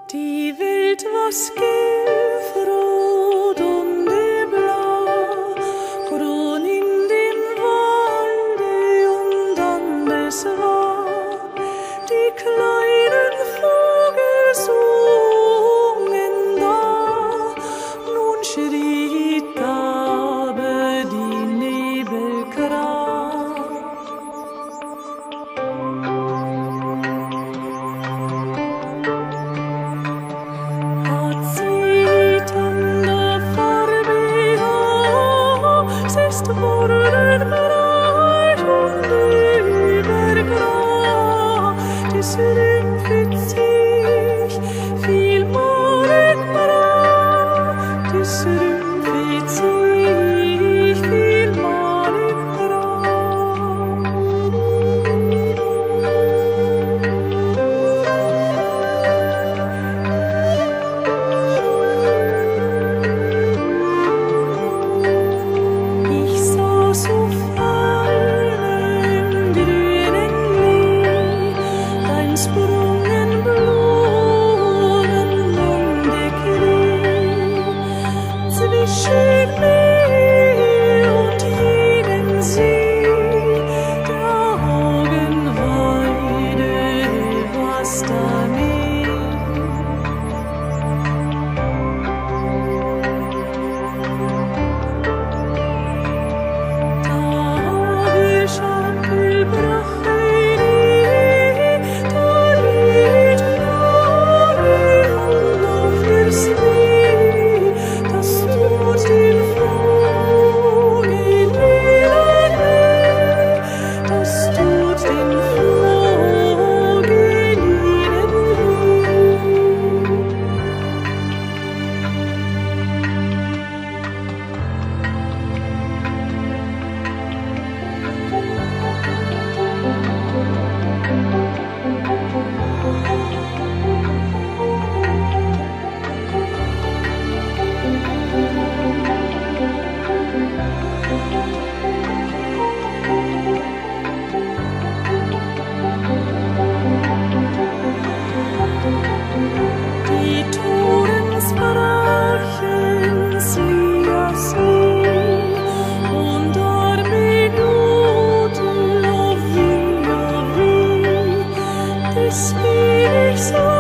Die Welt war skillfrot und blau, grün in dem Walde und anders war. Die kleinen Vögel sungen da, nun schritt aber die Nebelgrau. Worden breit und übergrau, das rümpft sich viel Morgengrau, das rümpft sich viel Sprungen Blumen und der Klee, zwischen mir und jedem See, der Augenweide was daneben. Da Schamkel brach die Toren sprachen sie auf sie und Minuten auf wie, das will ich so.